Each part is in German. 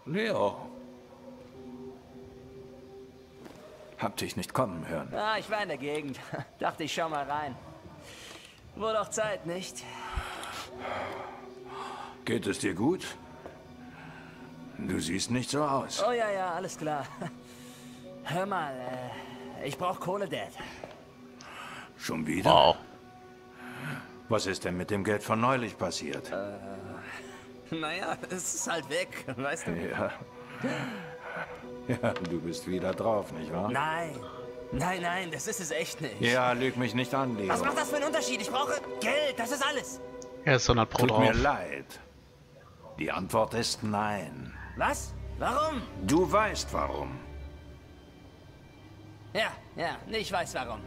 Leo. Hab dich nicht kommen hören. Ah, ich war in der Gegend. Dachte, ich schau mal rein. Wurde auch Zeit, nicht? Geht es dir gut? Du siehst nicht so aus. Oh ja, ja, alles klar. Hör mal, ich brauch Kohle, Dad. Schon wieder? Wow. Was ist denn mit dem Geld von neulich passiert? Naja, es ist halt weg, weißt du? Ja. Ja, du bist wieder drauf, nicht wahr? Nein. Nein, nein, das ist es echt nicht. Ja, lüg mich nicht an, Leo. Was macht das für einen Unterschied? Ich brauche Geld, das ist alles. Er ist 100 Pro Tut mir drauf. leid. Die Antwort ist nein. Was? Warum? Du weißt warum. Ja, ich weiß warum.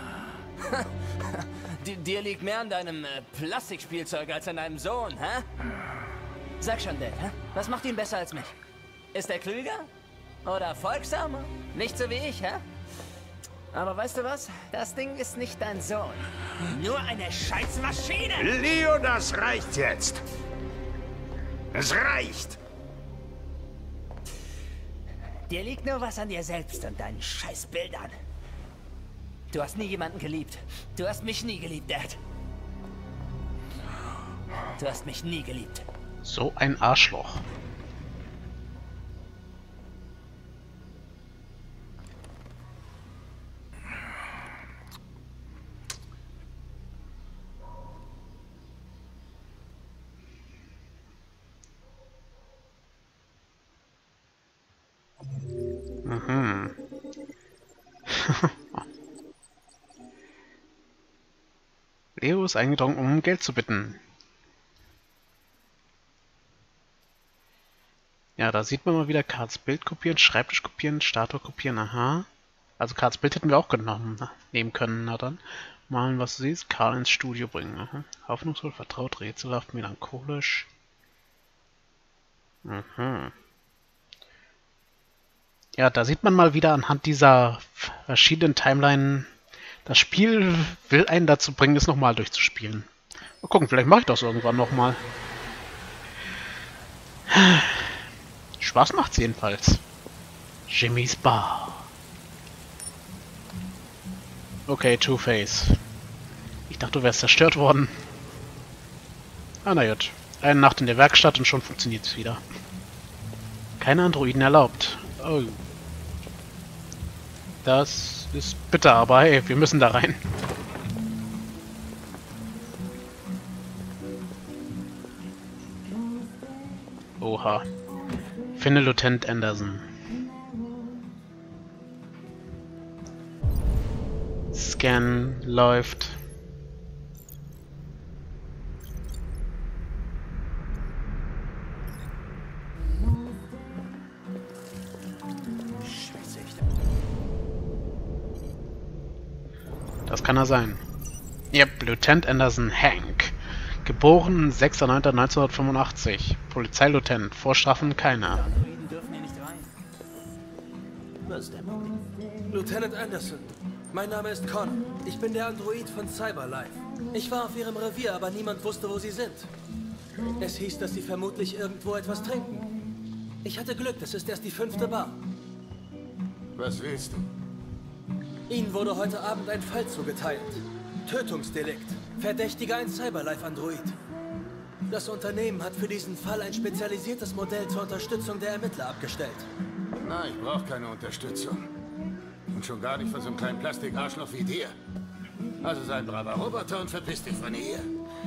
Dir liegt mehr an deinem Plastikspielzeug als an deinem Sohn, hä? Sag schon, Dad, hä? Was macht ihn besser als mich? Ist er klüger? Oder folgsamer? Nicht so wie ich, hä? Aber weißt du was? Das Ding ist nicht dein Sohn. Nur eine Scheißmaschine! Leo, das reicht jetzt. Es reicht. Dir liegt nur was an dir selbst und deinen Scheißbildern. Du hast nie jemanden geliebt. Du hast mich nie geliebt, Dad. Du hast mich nie geliebt. So ein Arschloch. Mhm. Leo ist eingedrungen, um Geld zu bitten. Ja, da sieht man mal wieder Karls Bild kopieren, Schreibtisch kopieren, Statue kopieren, aha. Also Karls Bild hätten wir auch nehmen können, na dann. Malen, was du siehst, Karl ins Studio bringen, aha. Hoffnungsvoll, vertraut, rätselhaft, melancholisch. Mhm. Ja, da sieht man mal wieder anhand dieser verschiedenen Timeline, das Spiel will einen dazu bringen, es nochmal durchzuspielen. Mal gucken, vielleicht mache ich das irgendwann nochmal. Spaß macht's jedenfalls. Jimmy's Bar. Okay, Two-Face. Ich dachte, du wärst zerstört worden. Ah, na gut. Eine Nacht in der Werkstatt und schon funktioniert es wieder. Keine Androiden erlaubt. Oh. Das ist bitter, aber hey, wir müssen da rein. Oha. Finde Lieutenant Anderson. Scan läuft. Das kann er sein. Yep, Lieutenant Anderson Hank. Geboren 6.9.1985. Polizeilutenant. Vorstrafen keine. Androiden dürfen hier nicht rein. Was ist denn? Lieutenant Anderson, mein Name ist Connor. Ich bin der Android von Cyberlife. Ich war auf ihrem Revier, aber niemand wusste, wo sie sind. Es hieß, dass sie vermutlich irgendwo etwas trinken. Ich hatte Glück, das ist erst die 5. Bar. Was willst du? Ihnen wurde heute Abend ein Fall zugeteilt. Tötungsdelikt. Verdächtiger ein Cyberlife-Android. Das Unternehmen hat für diesen Fall ein spezialisiertes Modell zur Unterstützung der Ermittler abgestellt. Nein, ich brauche keine Unterstützung. Und schon gar nicht von so einem kleinen Plastikarschloch wie dir. Also sei ein braver Roboter und verpiss dich von hier.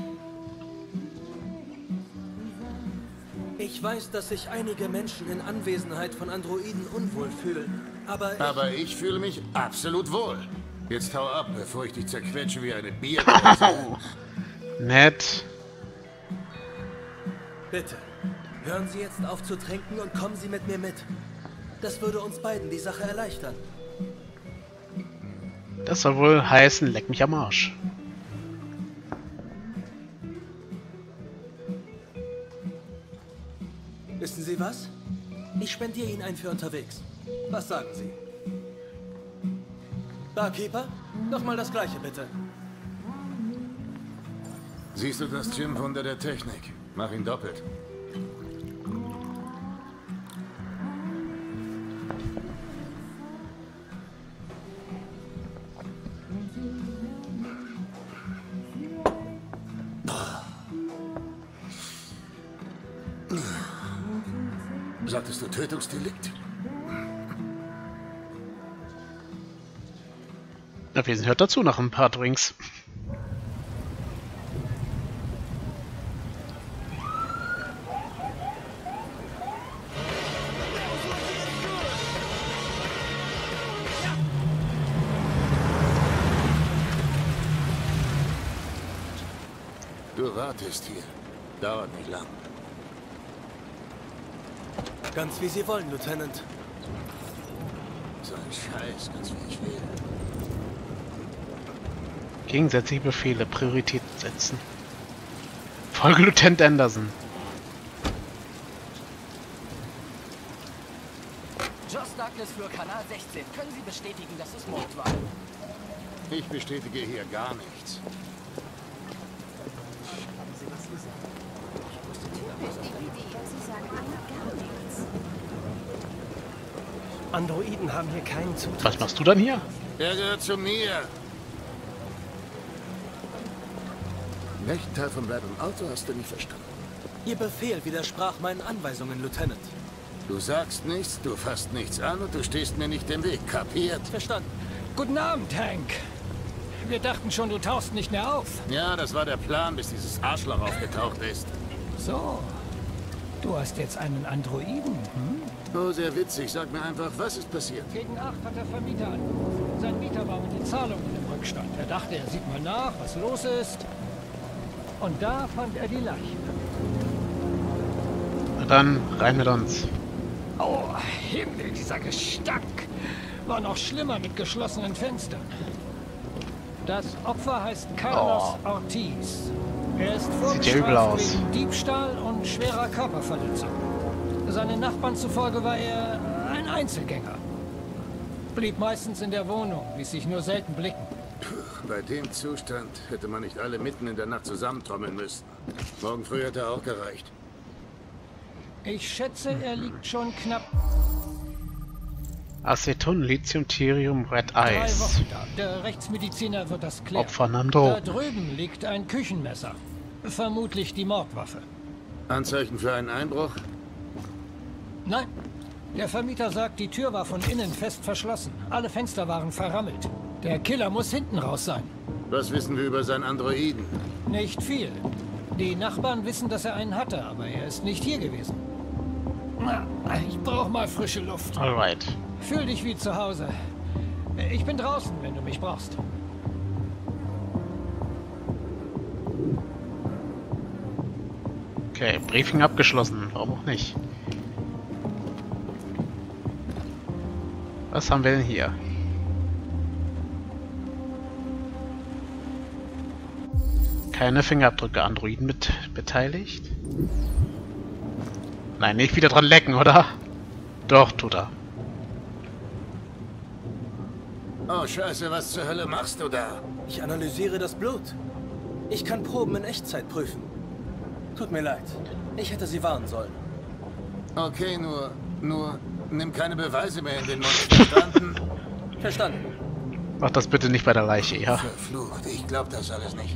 Ich weiß, dass sich einige Menschen in Anwesenheit von Androiden unwohl fühlen, Aber ich fühle mich absolut wohl. Jetzt hau ab, bevor ich dich zerquetsche wie eine Bier. Nett. Bitte, hören Sie jetzt auf zu trinken und kommen Sie mit mir mit. Das würde uns beiden die Sache erleichtern. Das soll wohl heißen, leck mich am Arsch. Wissen Sie was? Ich spendiere Ihnen einen für unterwegs. Was sagen Sie? Barkeeper, nochmal das Gleiche, bitte. Siehst du das Gym-Wunder der Technik? Mach ihn doppelt. Sagtest du Tötungsdelikt? Na, wir hört dazu nach ein paar Drinks. Du wartest hier. Dauert nicht lang. Ganz wie Sie wollen, Lieutenant. So ein Scheiß, ganz wie ich will. Gegensätzliche Befehle, Prioritäten setzen. Folge Lieutenant Anderson. Joss Douglas für Kanal 16. Können Sie bestätigen, dass es Mord war? Ich bestätige hier gar nichts. Androiden haben hier keinen Zutritt. Was machst du dann hier? Er gehört zu mir. Welchen Teil von Red im Auto hast du nicht verstanden? Ihr Befehl widersprach meinen Anweisungen, Lieutenant. Du sagst nichts, du fasst nichts an und du stehst mir nicht im Weg. Kapiert? Verstanden. Guten Abend, Hank. Wir dachten schon, du tauchst nicht mehr auf. Ja, das war der Plan, bis dieses Arschloch aufgetaucht ist. So, du hast jetzt einen Androiden, hm? Oh, sehr witzig. Sag mir einfach, was ist passiert? Gegen 8 hat der Vermieter angerufen. Sein Mieter war mit den Zahlungen im Rückstand. Er dachte, er sieht mal nach, was los ist. Und da fand er die Leiche. Na dann, rein mit uns. Oh, Himmel, dieser Gestank. War noch schlimmer mit geschlossenen Fenstern. Das Opfer heißt Carlos Ortiz. Er ist Sieht ja übel aus. vorgestraft wegen Diebstahl und schwerer Körperverletzung. Seinen Nachbarn zufolge war er ein Einzelgänger. Blieb meistens in der Wohnung, ließ sich nur selten blicken. Bei dem Zustand hätte man nicht alle mitten in der Nacht zusammentrommeln müssen. Morgen früh hätte auch gereicht. Ich schätze, er liegt schon knapp Aceton, Lithium, Therium, Red 3 Eyes. Wochen da. Der Rechtsmediziner wird das klären. Opfer nahm Da Drogen. drüben liegt ein Küchenmesser. Vermutlich die Mordwaffe. Anzeichen für einen Einbruch? Nein. Der Vermieter sagt, die Tür war von innen fest verschlossen. Alle Fenster waren verrammelt. Der Killer muss hinten raus sein. Was wissen wir über seinen Androiden? Nicht viel. Die Nachbarn wissen, dass er einen hatte, aber er ist nicht hier gewesen. Na, ich brauche mal frische Luft. Alright. Fühl dich wie zu Hause. Ich bin draußen, wenn du mich brauchst. Okay, Briefing abgeschlossen. Warum auch nicht? Was haben wir denn hier? Keine Fingerabdrücke. Androiden mit beteiligt? Nein, nicht wieder dran lecken, oder? Doch, tut er. Oh, Scheiße, was zur Hölle machst du da? Ich analysiere das Blut. Ich kann Proben in Echtzeit prüfen. Tut mir leid. Ich hätte Sie warnen sollen. Okay, nur, nimm keine Beweise mehr in den Mund. Verstanden? Verstanden. Mach das bitte nicht bei der Leiche, ja? Verflucht, ich glaub das alles nicht.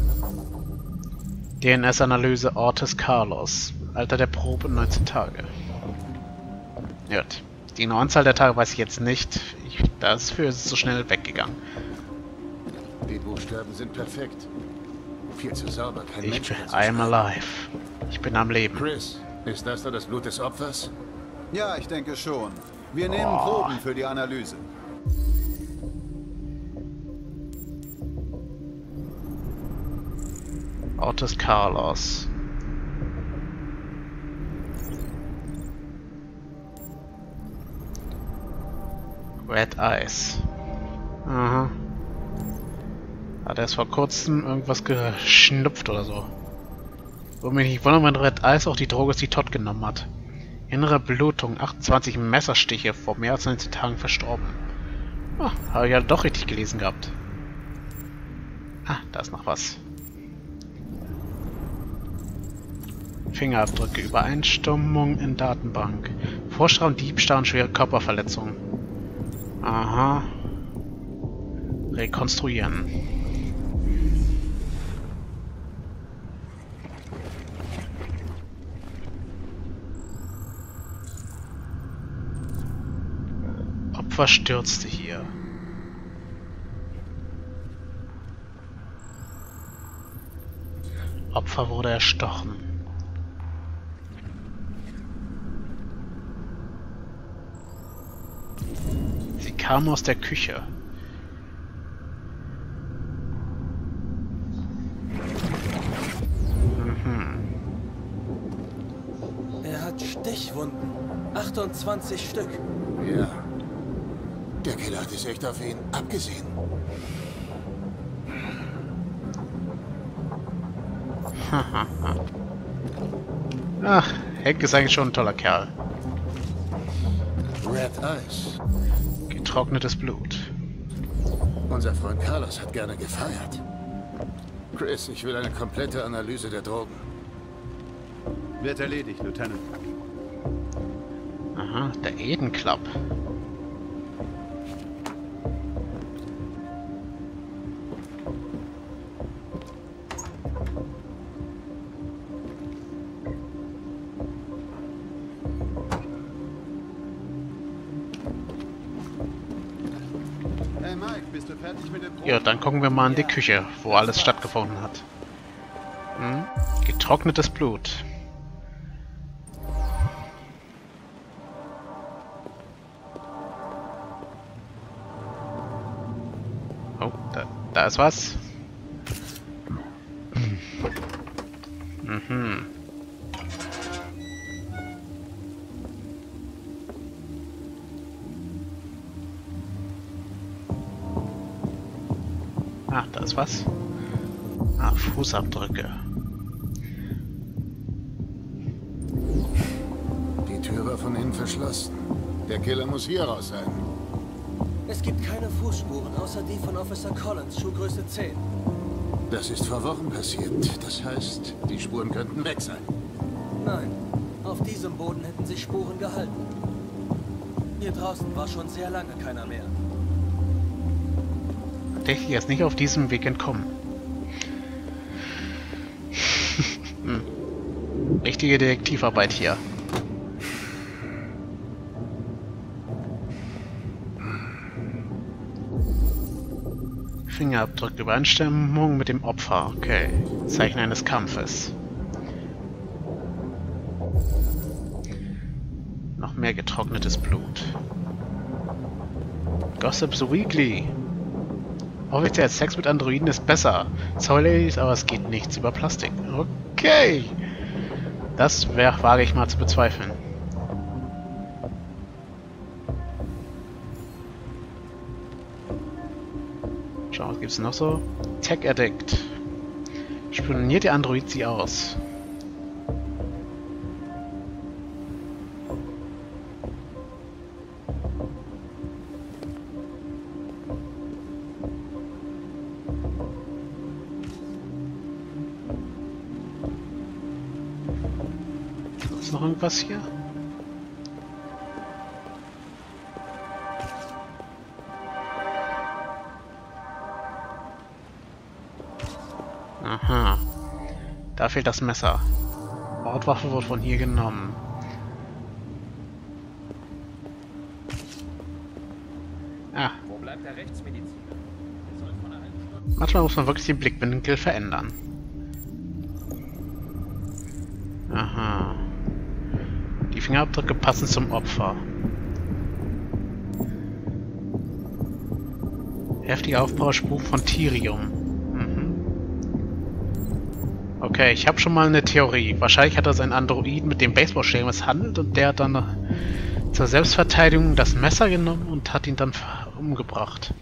DNS-Analyse Ortiz Carlos. Alter der Probe 19 Tage. Gut. Die genaue Anzahl der Tage weiß ich jetzt nicht. Dafür ist es so schnell weggegangen. Die Buchstaben sind perfekt. Viel zu sauber, kein Ich Mensch bin, kann so I'm schreiben. alive. Ich bin am Leben. Chris, ist das da das Blut des Opfers? Ja, ich denke schon. Wir nehmen Proben für die Analyse. Ortiz Carlos. Red Eyes. Aha. Hat er erst vor kurzem irgendwas geschnupft oder so. Würde mich nicht wundern, wenn Red Eyes auch die Droge ist, die Todd genommen hat. Innere Blutung, 28 Messerstiche, vor mehr als 19 Tagen verstorben. Ah, habe ich ja doch richtig gelesen gehabt. Ah, da ist noch was. Fingerabdrücke, Übereinstimmung in Datenbank. Vorstrafen, Diebstahl und schwere Körperverletzungen. Aha. Rekonstruieren. Opfer stürzte hier. Opfer wurde erstochen. Sie kam aus der Küche. Er hat Stichwunden. 28 Stück. Ja. Der Killer hat es echt auf ihn abgesehen. Ach, Hank ist eigentlich schon ein toller Kerl. Red Eyes. Getrocknetes Blut. Unser Freund Carlos hat gerne gefeiert. Chris, ich will eine komplette Analyse der Drogen. Wird erledigt, Lieutenant. Aha, der Eden Club. Hey Mike, bist du fertig mit dem Proben? Ja, dann gucken wir mal in die Küche, wo alles stattgefunden hat. Getrocknetes Blut. Oh, da ist was. Mhm. Ah, da ist was. Ah, Fußabdrücke. Die Tür war von innen verschlossen. Der Killer muss hier raus sein. Es gibt keine Fußspuren, außer die von Officer Collins, Schuhgröße 10. Das ist vor Wochen passiert. Das heißt, die Spuren könnten weg sein. Nein, auf diesem Boden hätten sich Spuren gehalten. Hier draußen war schon sehr lange keiner mehr. Tatsächlich erst nicht auf diesem Weg entkommen. Richtige Detektivarbeit hier. Fingerabdruck, Übereinstimmung mit dem Opfer. Okay. Zeichen eines Kampfes. Noch mehr getrocknetes Blut. Gossips Weekly. Offiziell Sex mit Androiden ist besser. Sorry, aber es geht nichts über Plastik. Okay. Das wage ich mal zu bezweifeln. Schau, was gibt's noch so? Tech Addict. Spioniert der Android sie aus? Ist noch irgendwas hier? Aha. Da fehlt das Messer. Mordwaffe wurde von hier genommen. Ah. Wo bleibt der Rechtsmediziner? Manchmal muss man wirklich den Blickwinkel verändern. Aha. Die Fingerabdrücke passen zum Opfer. Heftige Aufbauspuren von Thirium. Okay, ich habe schon mal eine Theorie. Wahrscheinlich hat er seinen Androiden mit dem Baseballschläger misshandelt und der hat dann zur Selbstverteidigung das Messer genommen und hat ihn dann umgebracht.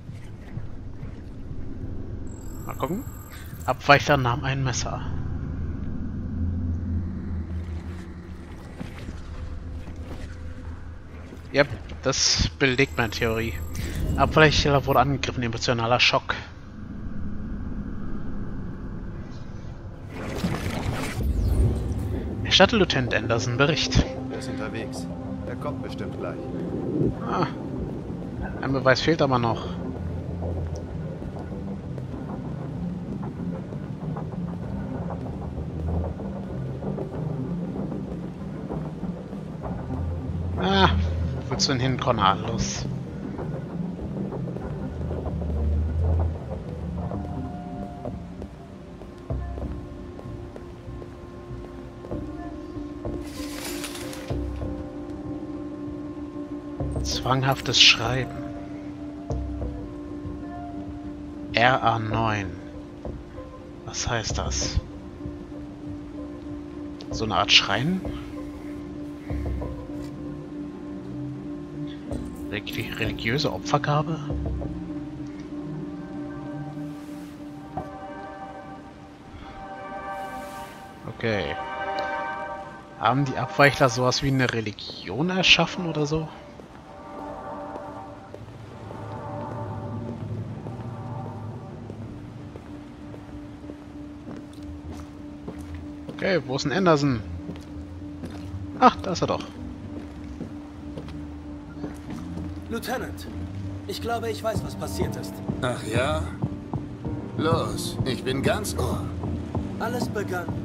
Mal gucken. Abweichler nahm ein Messer. Ja, das belegt meine Theorie. Abweichler wurde angegriffen, emotionaler Schock. Erstatte Lieutenant Anderson Bericht. Er ist unterwegs. Er kommt bestimmt gleich. Ah, ein Beweis fehlt aber noch. Ah, wo willst du denn hin, Connor? Los. Zwanghaftes Schreiben. RA9. Was heißt das? So eine Art Schrein? Religiöse Opfergabe? Okay. Haben die Abweichler sowas wie eine Religion erschaffen oder so? Okay, wo ist denn Anderson? Ach, da ist er doch. Lieutenant, ich glaube, ich weiß, was passiert ist. Ach ja? Los, ich bin ganz Ohr. Alles begann,